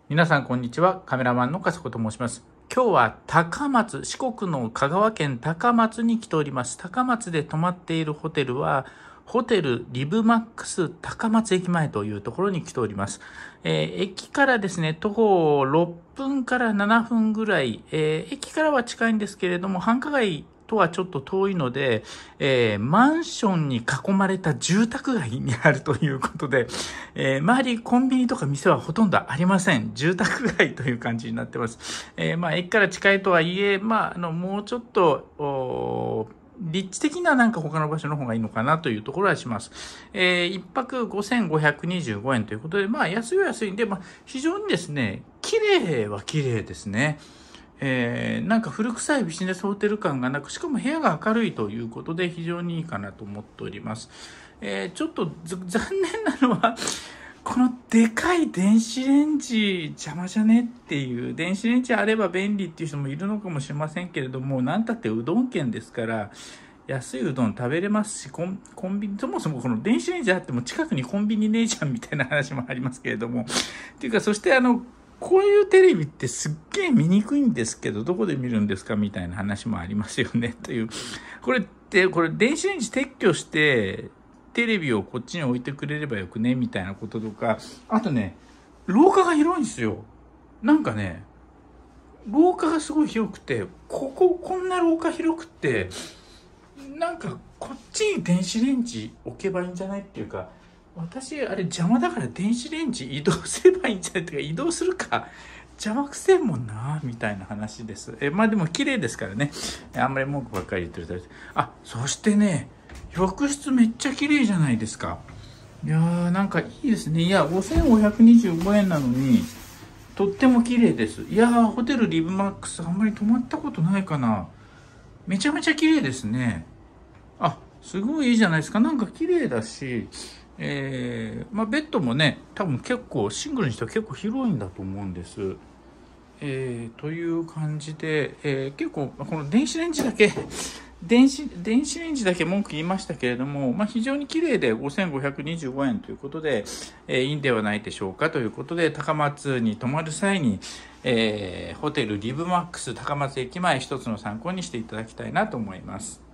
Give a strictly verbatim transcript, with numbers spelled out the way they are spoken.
皆さんこんにちは。カメラマンの笠子と申します。今日は高松、四国の香川県高松に来ております。高松で泊まっているホテルは、ホテルリブマックス高松駅前というところに来ております。えー、駅からですね、徒歩ろっぷんからななふんぐらい、えー、駅からは近いんですけれども、繁華街とはちょっと遠いので、えー、マンションに囲まれた住宅街にあるということで、えー、周りコンビニとか店はほとんどありません。住宅街という感じになってます。えー、まあ、駅から近いとはいえ、まあ、あの、もうちょっと、立地的ななんか他の場所の方がいいのかなというところはします。えー、一泊ごせんごひゃくにじゅうごえんということで、まあ、安いは安いんで、まあ、非常にですね、綺麗は綺麗ですね。えー、なんか古臭いビジネスホテル感がなく、しかも部屋が明るいということで非常にいいかなと思っております。えー、ちょっと残念なのは、このでかい電子レンジ邪魔じゃねっていう、電子レンジあれば便利っていう人もいるのかもしれませんけれども、なんたってうどん県ですから、安いうどん食べれますし、コン、コンビニ、そもそもこの電子レンジあっても近くにコンビニねえじゃんみたいな話もありますけれども、っていうか、そしてあの、こういうテレビってすっげえ見にくいんですけど、どこで見るんですかみたいな話もありますよね。という。これって、これ電子レンジ撤去して、テレビをこっちに置いてくれればよくねみたいなこととか、あとね、廊下が広いんですよ。なんかね、廊下がすごい広くて、ここ、こんな廊下広くて、なんかこっちに電子レンジ置けばいいんじゃないっていうか、私、あれ邪魔だから電子レンジ移動すればいいんじゃないっていうか、移動するか。邪魔くせえもんな、みたいな話です。え、まあでも綺麗ですからね。あんまり文句ばっかり言ってると。あ、そしてね、浴室めっちゃ綺麗じゃないですか。いやー、なんかいいですね。いや、ごせんごひゃくにじゅうごえんなのに、とっても綺麗です。いやー、ホテルリブマックスあんまり泊まったことないかな。めちゃめちゃ綺麗ですね。あ、すごいいいじゃないですか。なんか綺麗だし、えー、まあベッドもね、多分結構シングルにしては結構広いんだと思うんです。えー、という感じで、えー、結構この電子レンジだけ電子電子レンジだけ文句言いましたけれども、まあ、非常に綺麗でごせんごひゃくにじゅうごえんということで、えー、いいんではないでしょうかということで、高松に泊まる際に、えー、ホテルリブマックス高松駅前一つの参考にしていただきたいなと思います。